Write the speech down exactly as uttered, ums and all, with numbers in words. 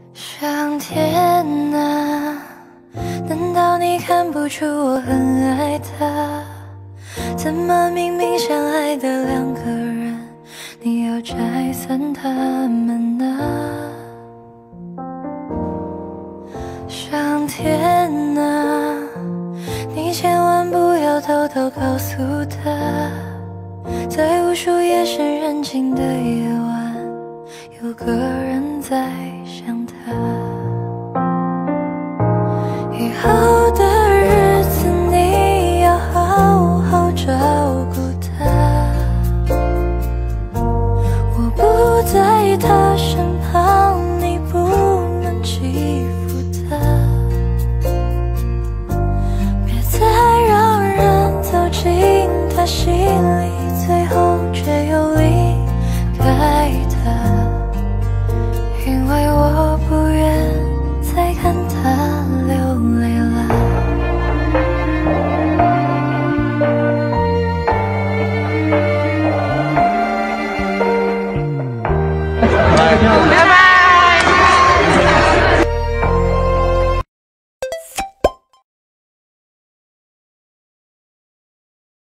上天啊，难道你看不出我很爱他？怎么明明相爱的两个人，你要拆散他们呢？上天啊，你千万不要偷偷告诉他，在无数夜深人静的夜晚，有个人在想他。以后